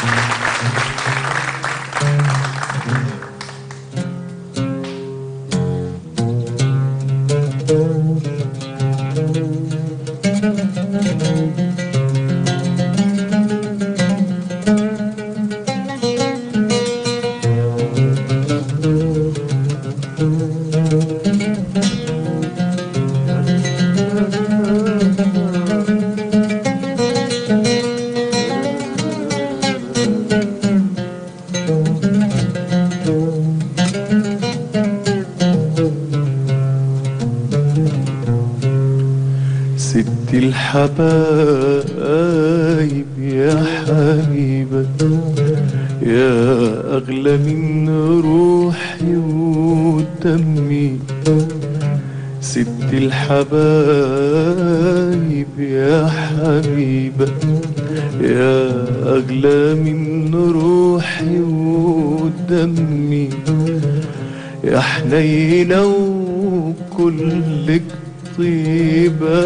ست الحبايب يا حبيبة، يا أغلى من روحي ودمي. ست الحبايب يا حبيبة، يا أغلى من روحي ودمي. يا حنينة وكلك طيبة،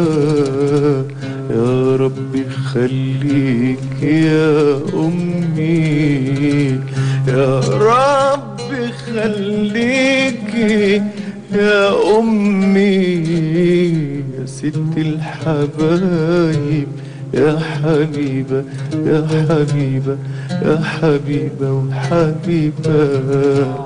يا ربي خليك يا أمي. يا ربي خليك يا أمي. يا ست الحبايب يا حبيبة، يا حبيبة، يا حبيبة وحبيبة.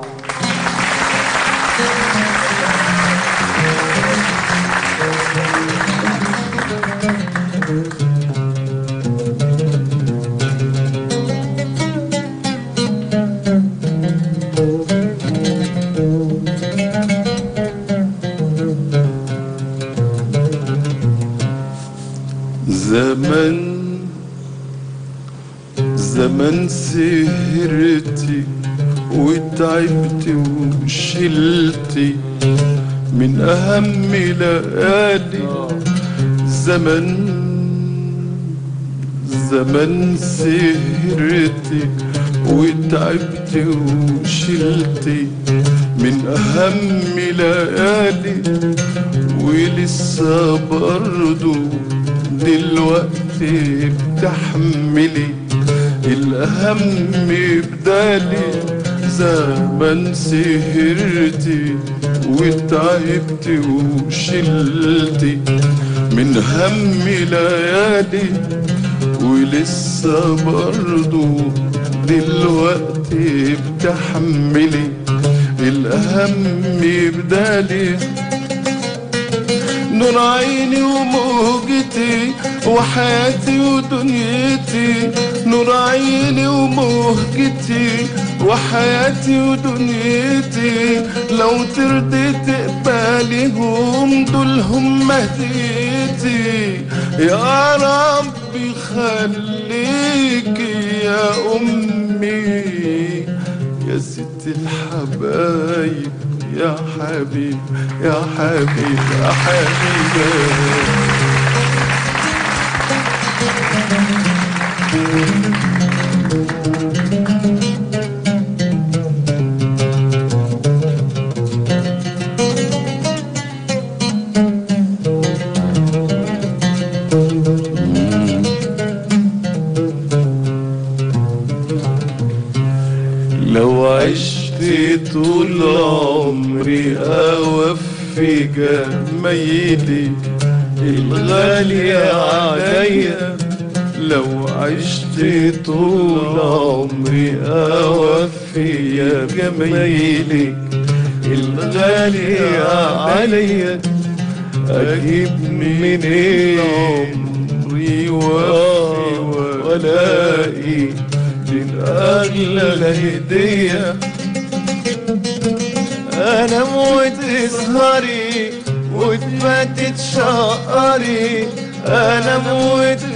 زمن سهرتي وتعبتي وشلتي من أهم ليالي. زمن سهرتي وتعبتي وشلتي من أهم ليالي. ولسه برضو دلوقتي بتحملي الأهم بدالي. زمن سهرتي وتعبتي وشلتي من هم ليالي. ولسه برضو دلوقتي بتحملي الأهم بدالي. نور عيني وموجتي وحياتي ودنيتي. نور عيني وموجتي وحياتي ودنيتي. لو ترضي تقبليهم دولهم هديتي. يا ربي خليكي يا أمي. يا ست الحبايب يا حبيب، يا حبيب، يا حبيبة. لو عشت طول عمري أوفي جمايلي الغالية عليا. لو عشت طول عمري أوفي جمايلي الغالية عليا. أجيب منين عمري وافي ولاقي من أغلى هدية. أنا وتسهري وتبات تشقري. أنا